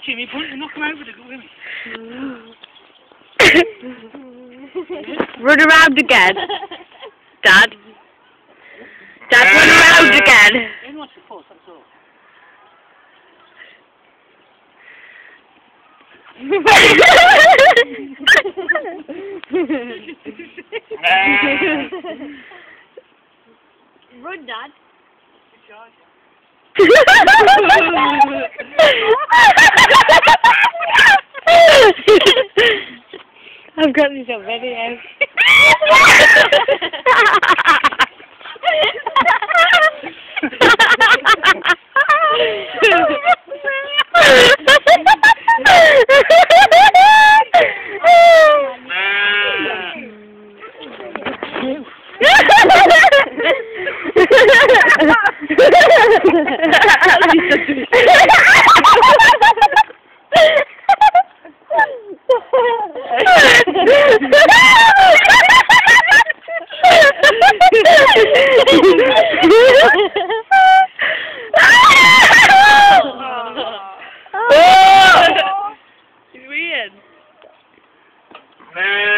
Jimmy, point and knock him over the women. Run around again. Dad. Dad, run around again. Only once before, that's all. Run, Dad. I've got this on video. It's weird.